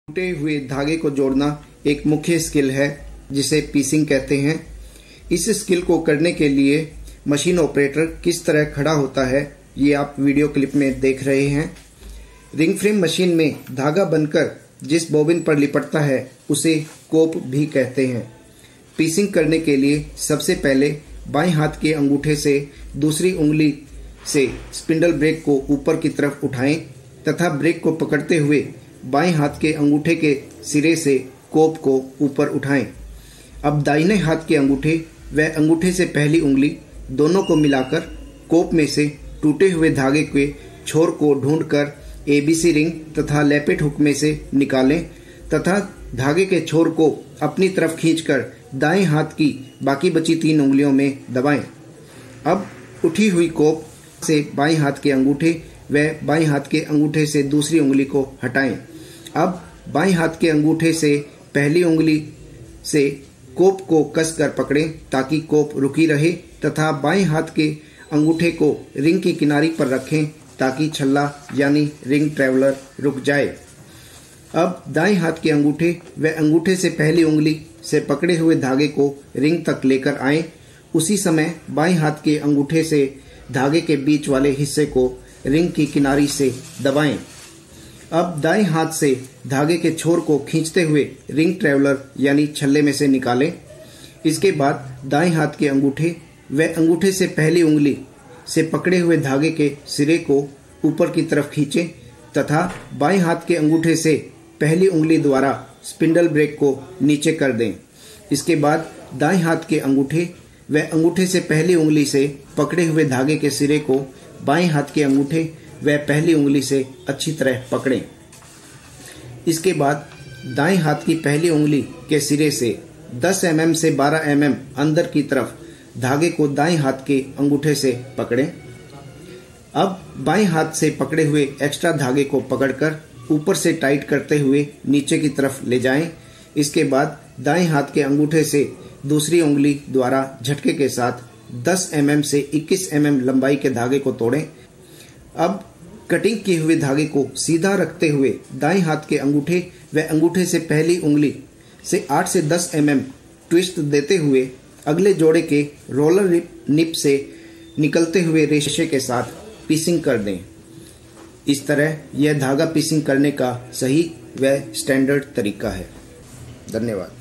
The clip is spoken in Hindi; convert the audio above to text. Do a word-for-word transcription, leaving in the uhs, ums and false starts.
टूटे हुए धागे को जोड़ना एक मुख्य स्किल है जिसे पीसिंग कहते हैं। इस स्किल को करने के लिए मशीन ऑपरेटर किस तरह खड़ा होता है ये आप वीडियो क्लिप में देख रहे हैं। रिंग फ्रेम मशीन में धागा बनकर जिस बॉबिन पर लिपटता है उसे कोप भी कहते हैं। पीसिंग करने के लिए सबसे पहले बाएं हाथ के अंगूठे से दूसरी उंगली से स्पिंडल ब्रेक को ऊपर की तरफ उठाएं तथा ब्रेक को पकड़ते हुए बाएं हाथ के अंगूठे के सिरे से कोप को ऊपर उठाएं। अब दाहिने हाथ के अंगूठे व अंगूठे से पहली उंगली दोनों को मिलाकर कोप में से टूटे हुए धागे के छोर को ढूंढकर एबीसी रिंग तथा लैपेट हुक में से निकालें तथा धागे के छोर को अपनी तरफ खींचकर दाएं हाथ की बाकी बची तीन उंगलियों में दबाएं। अब उठी हुई कोप से बाएं हाथ के अंगूठे व बाएं हाथ के अंगूठे से दूसरी उंगली को हटाएं। अब बाएं हाथ के अंगूठे से पहली उंगली से कोप को कसकर पकड़ें ताकि कोप रुकी रहे तथा बाएं हाथ के अंगूठे को रिंग की किनारी पर रखें ताकि छल्ला यानी रिंग ट्रैवलर रुक जाए। अब दाएं हाथ के अंगूठे व अंगूठे से पहली उंगली से पकड़े हुए धागे को रिंग तक लेकर आएं। उसी समय बाएं हाथ के अंगूठे से धागे के बीच वाले हिस्से को रिंग की किनारी से दबाएं। अब दाएं हाथ से धागे के छोर को खींचते हुए रिंग ट्रैवलर यानी छल्ले में से निकालें। इसके बाद दाएं हाथ के अंगूठे व अंगूठे से पहली उंगली से पकड़े हुए धागे के सिरे को ऊपर की तरफ खींचें तथा बाएं हाथ के अंगूठे से पहली उंगली द्वारा स्पिंडल ब्रेक को नीचे कर दें। इसके बाद दाएं हाथ के अंगूठे व अंगूठे से पहली उंगली से पकड़े हुए धागे के सिरे को बाएं हाथ के अंगूठे व पहली उंगली से अच्छी तरह पकड़ें। इसके बाद दाएं हाथ की पहली उंगली के सिरे से दस एम एम से बारह एम एम अंदर की तरफ धागे को दाएं हाथ के अंगूठे से पकड़ें। अब बाएं हाथ से पकड़े हुए एक्स्ट्रा धागे को पकड़कर ऊपर से टाइट करते हुए नीचे की तरफ ले जाएं। इसके बाद दाएं हाथ के अंगूठे से दूसरी उंगली द्वारा झटके के साथ दस एम एम से इक्कीस एम एम लंबाई के धागे को तोड़ें। अब कटिंग किए हुए धागे को सीधा रखते हुए दाएं हाथ के अंगूठे व अंगूठे से पहली उंगली से आठ से दस एम एम ट्विस्ट देते हुए अगले जोड़े के रोलर निप से निकलते हुए रेशे के साथ पीसिंग कर दें। इस तरह यह धागा पीसिंग करने का सही व स्टैंडर्ड तरीका है। धन्यवाद।